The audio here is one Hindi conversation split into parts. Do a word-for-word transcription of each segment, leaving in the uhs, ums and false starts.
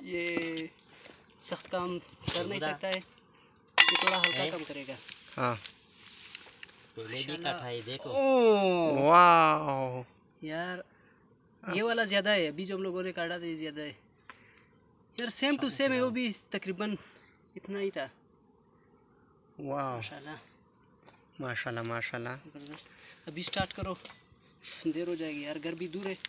ये सख्त काम कर नहीं सकता है, ये थोड़ा हल्का काम करेगा। हाँ पहले भी काटा है देखो। वाह यार ये वाला ज़्यादा है, अभी जो हम लोगों ने काटा था ये ज़्यादा है यार। सेम टू सेम है, वो भी तकरीबन इतना ही था। वाह माशाल्लाह माशाल्लाह माशाल्लाह। ज़बरदस्त। अभी स्टार्ट करो, देर हो जाएगी यार, घर भी दूर है।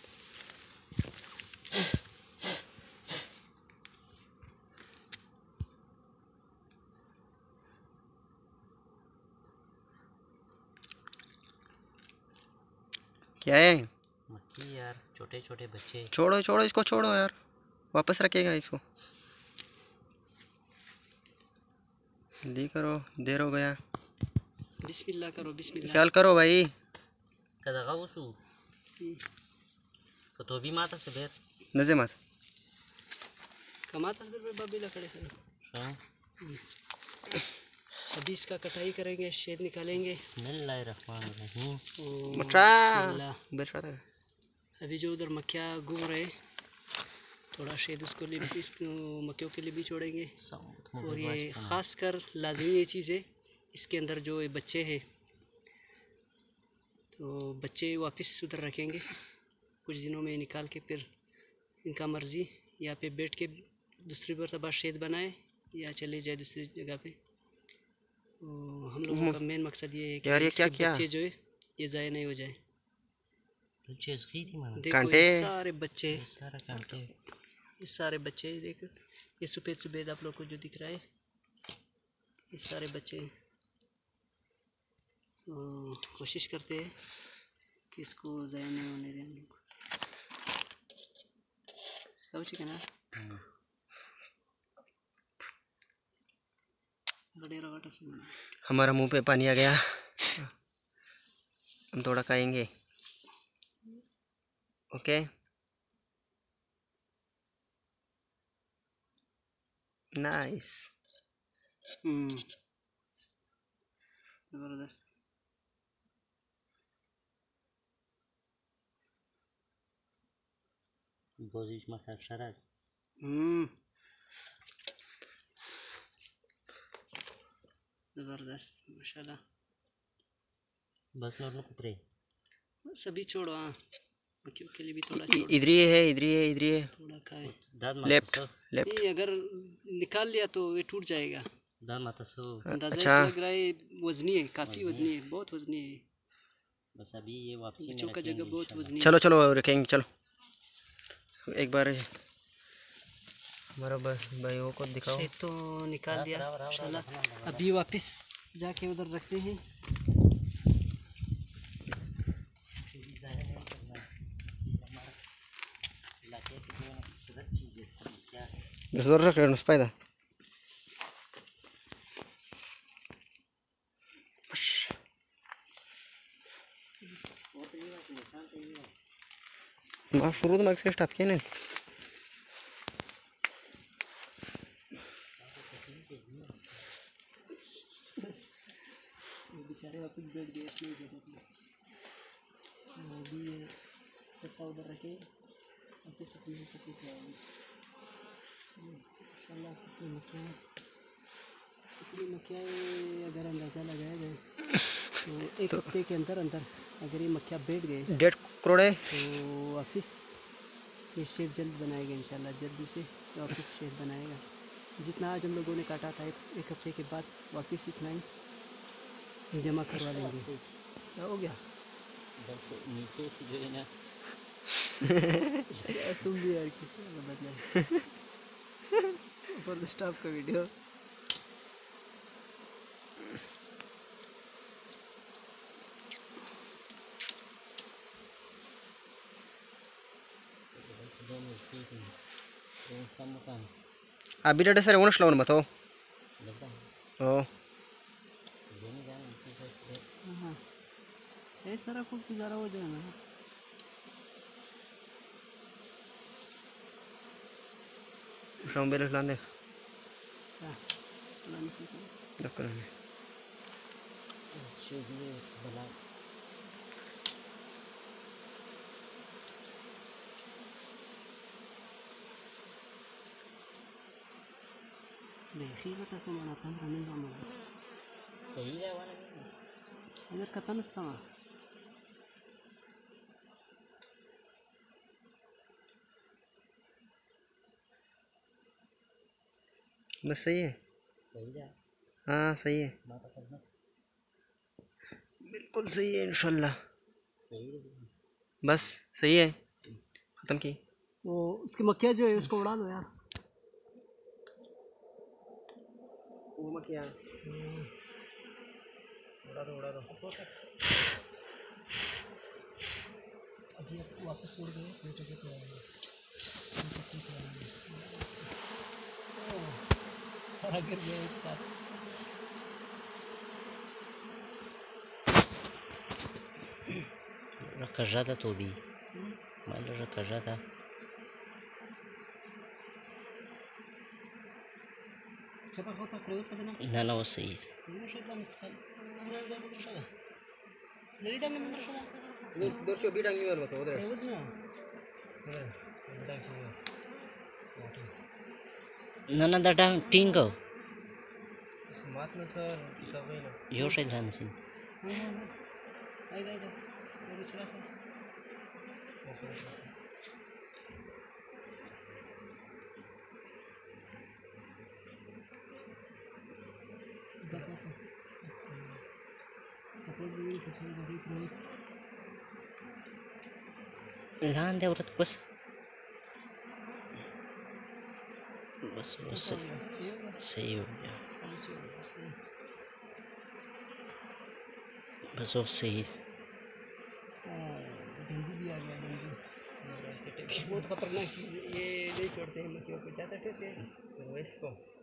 क्या है मक्खी यार, छोटे छोटे बच्चे। छोड़ो छोड़ो इसको, छोड़ो यार, वापस रखेगा इसको। ली करो, देर हो गया। बिस्मिल्लाह करो, बिस्मिल्लाह। ख्याल करो भाई। कदगा वसु तो भी माता से बेर नजे मत कमाता से बाबी लकड़े से। हाँ अभी इसका कटाई करेंगे, शेद निकालेंगे। बिस्मिल्लाहिर्रहमानिर्रहीम। ओ, मचा बिस्मिल्लाह। बैठा था। अभी जो उधर मक्खिया घूम रहे, थोड़ा शेद उसको लिए इस मक्खियों के लिए भी छोड़ेंगे। और ये ख़ास कर लाजमी ये चीज़ है, इसके अंदर जो ये बच्चे हैं तो बच्चे वापस उधर रखेंगे, कुछ दिनों में निकाल के फिर इनका मर्ज़ी यहाँ पे बैठ के दूसरी मरतबा शेद बनाए या चले जाए दूसरी जगह पे। तो हम लोगों का मेन मकसद ये है कि यार ये क्या इसके किया? बच्चे जो है ये ज़ाया नहीं हो जाए। देखो कांटे। ये सारे बच्चे, सारा कांटे। ये सारे बच्चे देखो, ये सफ़ेद सफ़ेद आप लोग को जो दिख रहा है ये सारे बच्चे। तो कोशिश करते हैं कि इसको ज़ाया नहीं होने दें हम लोग। ना हमारा मुंह पे पानी आ गया, हम थोड़ा खाएंगे। Okay nice. हम्म ज़बरदस्त। बोझिश मखा शराब। हम्म ज़बरदस्त माशाल्लाह। बस नोट कुतरे सभी छोड़ो। हाँ मक्खियों के लिए भी थोड़ा इ- इधर ही है, इधर ही है, इधर ही है। थोड़ा खाए। Left left. नहीं अगर निकाल लिया तो ये टूट जाएगा। दान माता सो अंदाज़ा अच्छा। लग रहा है वजनी है, काफ़ी वजनी है, बहुत वजनी है। बस अभी ये वापसी में बच्चों का जगह बहुत वजनी है। चलो चलो रखेंगे, चलो एक बार हमारा बस भाइयों को दिखाओ। शेद तो निकाल दिया इंशाल्लाह। अभी वापस जाके उधर रखते हैं। Nosotros sacarnos para ما شروط ما كسرت أفكينه. बेचारे वापस बैठ गए अपनी जगह पे। वो भी चप्पा उधर रखे वापस अपनी जगह पे आए। इंशाल्लाह कितनी मक्खियाँ कितनी मक्खियाँ अगर अंदाज़ा लगाया जाए तो एक हफ्ते के अंदर अंदर अगर ये मक्खियाँ बैठ गए डेढ़ करोड़ है तो वापस ये शेड जल्द बनाएगा इंशाल्लाह। जल्दी से वापस शेड बनाएगा। जितना आज हम लोगों ने काटा था एक हफ्ते के बाद वापस इतना ही जमा करवा लेंगे। क्या हो गया? बस नीचे से जो है ना तुम भी यार किसी को बदला फॉर द स्टॉप का वीडियो। अभी डेढ़ सर उन्नीस लाऊं बताओ। ओ हाँ ये सारा कुछ गुजारा हो जाए ना। शाम बेले लाने हाँ लाने से डॉक्टर ने देखी बता सुना था रनिंग का मन सही है वाला अगर कथा न समा बस सही है। सही है हाँ सही है, माता करना बिल्कुल सही है इंशाल्लाह। सही है बस सही है, ख़त्म की। वो उसकी मक्खियाँ जो है उसको उड़ा दो यार। वो मक्खियाँ उड़ा दो उड़ा दो। अभी वापस उड़ गए तो जगह पे आएंगे गिर गए एक साथ। रखा रहा था तो भी मान लो रखा रहा था छपा होता क्लोज कर देना ना ना वो सही है ये शेड में इसका सुना जा मंदिर शगा नरी डांगे मंदिर शगा नहीं दोस्तों बीटा नहीं वाला तो उधर क्लोज ना ना ना दाटा टिंग को मात में सर सब है ना यो शायद जाने से आई आई आई वो चला सा लहान दे औरत बस बस बस सही हो गया बस वो सही डेंगू भी आ गया डेंगू बहुत खतरनाक चीज़ ये नहीं छोड़ते हैं मक्खियों को ज़्यादा ठेके इसको